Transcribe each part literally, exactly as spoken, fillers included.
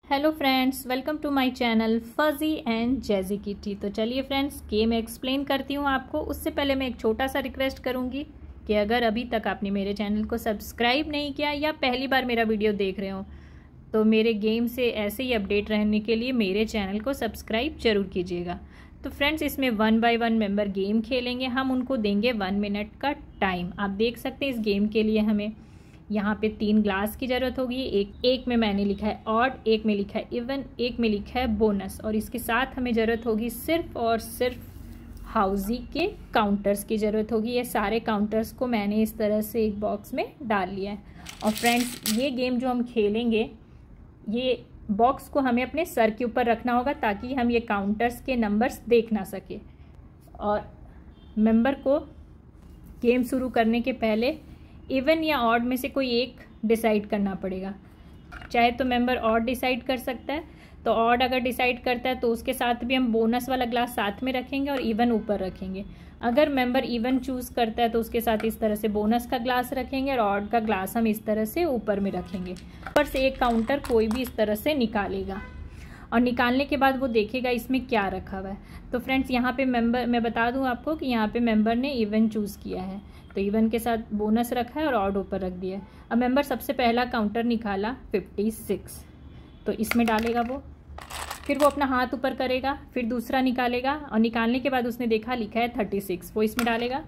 Hello friends, welcome to my channel fuzzy and jazzy kitty. तो चलिए friends, game explain करती हूँ आपको। उससे पहले मैं एक छोटा सा रिक्वेस्ट करूँगी कि अगर अभी तक आपने मेरे चैनल को सब्सक्राइब नहीं किया या पहली बार मेरा वीडियो देख रहे हो तो मेरे गेम से ऐसे ही अपडेट रहने के लिए मेरे चैनल को सब्सक्राइब जरूर कीजिएगा। तो फ्रेंड्स, इसमें one by one member game खेलेंगे। हम उनको देंगे वन मिनट का टाइम। आप देख सकते हैं इस गेम के लिए हमें यहाँ पे तीन ग्लास की ज़रूरत होगी। एक एक में मैंने लिखा है ऑड, एक में लिखा है इवन, एक में लिखा है बोनस, और इसके साथ हमें ज़रूरत होगी सिर्फ और सिर्फ हाउजी के काउंटर्स की ज़रूरत होगी। ये सारे काउंटर्स को मैंने इस तरह से एक बॉक्स में डाल लिया है। और फ्रेंड्स, ये गेम जो हम खेलेंगे, ये बॉक्स को हमें अपने सर के ऊपर रखना होगा ताकि हम ये काउंटर्स के नंबर्स देख ना सके। और मेंबर को गेम शुरू करने के पहले इवन या ऑड में से कोई एक डिसाइड करना पड़ेगा। चाहे तो मेंबर ऑड डिसाइड कर सकता है, तो ऑड अगर डिसाइड करता है तो उसके साथ भी हम बोनस वाला ग्लास साथ में रखेंगे और इवन ऊपर रखेंगे। अगर मेंबर इवन चूज़ करता है तो उसके साथ इस तरह से बोनस का ग्लास रखेंगे और ऑड का ग्लास हम इस तरह से ऊपर में रखेंगे। ऊपर से एक काउंटर कोई भी इस तरह से निकालेगा और निकालने के बाद वो देखेगा इसमें क्या रखा हुआ है। तो फ्रेंड्स, यहाँ पे मेंबर, मैं बता दूँ आपको कि यहाँ पे मेंबर ने इवन चूज़ किया है, तो इवन के साथ बोनस रखा है और ऑड ऊपर रख दिया है। अब मेंबर सबसे पहला काउंटर निकाला फिफ्टी सिक्स, तो इसमें डालेगा वो। फिर वो अपना हाथ ऊपर करेगा, फिर दूसरा निकालेगा और निकालने के बाद उसने देखा लिखा है थर्टी सिक्स, वो इसमें डालेगा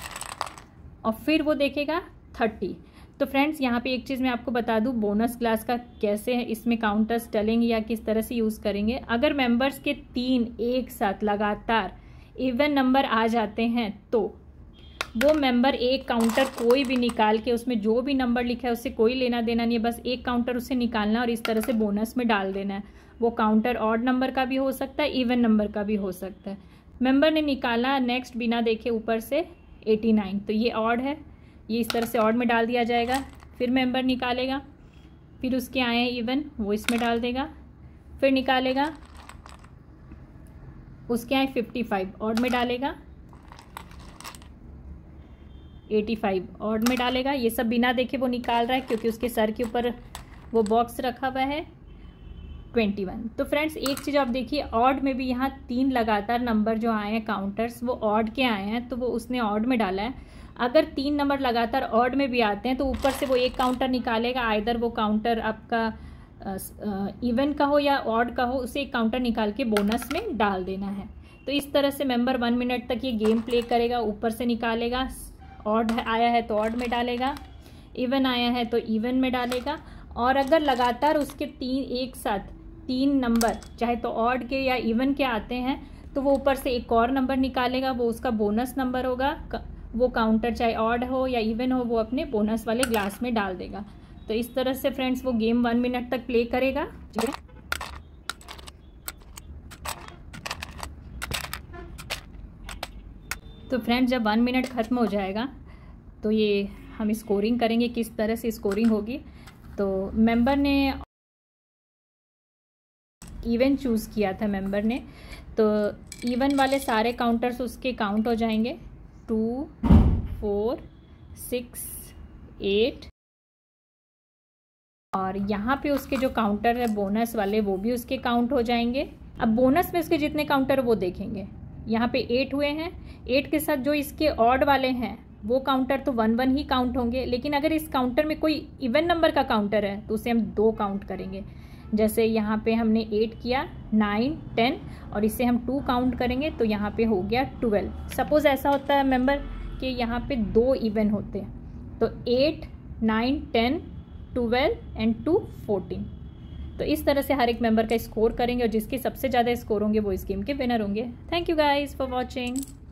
और फिर वो देखेगा थर्टी। तो फ्रेंड्स, यहाँ पे एक चीज़ मैं आपको बता दूँ, बोनस क्लास का कैसे है इसमें काउंटर्स डलेंगे या किस तरह से यूज़ करेंगे। अगर मेंबर्स के तीन एक साथ लगातार इवन नंबर आ जाते हैं तो वो मेंबर एक काउंटर कोई भी निकाल के, उसमें जो भी नंबर लिखा है उससे कोई लेना देना नहीं है, बस एक काउंटर उससे निकालना और इस तरह से बोनस में डाल देना है। वो काउंटर ऑड नंबर का भी हो सकता है, इवन नंबर का भी हो सकता है। मेंबर ने निकाला नेक्स्ट बिना देखे ऊपर से एटी नाइन, तो ये ऑड है, ये इस तरह से ऑड में डाल दिया जाएगा। फिर मेंबर निकालेगा, फिर उसके आए हैं इवन, वो इसमें डाल देगा। फिर निकालेगा, उसके आए फिफ्टी फाइव, ऑड में डालेगा। एटी फाइव ऑड में डालेगा। ये सब बिना देखे वो निकाल रहा है क्योंकि उसके सर के ऊपर वो बॉक्स रखा हुआ है ट्वेंटी वन। तो फ्रेंड्स, एक चीज़ आप देखिए, ऑड में भी यहाँ तीन लगातार नंबर जो आए हैं काउंटर्स, वो ऑड के आए हैं, तो वो उसने ऑड में डाला है। अगर तीन नंबर लगातार ऑड में भी आते हैं तो ऊपर से वो एक काउंटर निकालेगा। आइदर वो काउंटर आपका इवन का हो या ऑड का हो, उसे एक काउंटर निकाल के बोनस में डाल देना है। तो इस तरह से मेंबर वन मिनट तक ये गेम प्ले करेगा। ऊपर से निकालेगा, ऑड आया है तो ऑड में डालेगा, इवन आया है तो इवन में डालेगा। और अगर लगातार उसके तीन एक साथ तीन नंबर, चाहे तो ऑड के या इवन के आते हैं, तो वो ऊपर से एक और नंबर निकालेगा, वो उसका बोनस नंबर होगा। वो काउंटर चाहे ऑड हो या इवन हो, वो अपने बोनस वाले ग्लास में डाल देगा। तो इस तरह से फ्रेंड्स वो गेम वन मिनट तक प्ले करेगा। तो फ्रेंड्स, जब वन मिनट ख़त्म हो जाएगा तो ये हम स्कोरिंग करेंगे। किस तरह से स्कोरिंग होगी, तो मेंबर ने इवन चूज़ किया था मेंबर ने, तो इवन वाले सारे काउंटर्स उसके काउंट हो जाएंगे। टू, फोर, सिक्स, एट, और यहाँ पे उसके जो काउंटर है बोनस वाले, वो भी उसके काउंट हो जाएंगे। अब बोनस में उसके जितने काउंटर वो देखेंगे। यहाँ पे एट हुए हैं, एट के साथ जो इसके ऑड वाले हैं वो काउंटर तो वन वन ही काउंट होंगे। लेकिन अगर इस काउंटर में कोई इवन नंबर का काउंटर है तो उसे हम दो काउंट करेंगे। जैसे यहाँ पे हमने एट किया, नाइन, टेन, और इसे हम टू काउंट करेंगे तो यहाँ पे हो गया ट्वेल्व। सपोज ऐसा होता है मेंबर कि यहाँ पे दो इवन होते हैं, तो eight, nine, ten, twelve and two fourteen. तो इस तरह से हर एक मेंबर का स्कोर करेंगे और जिसके सबसे ज़्यादा स्कोर होंगे वो इस गेम के विनर होंगे। Thank you guys for watching.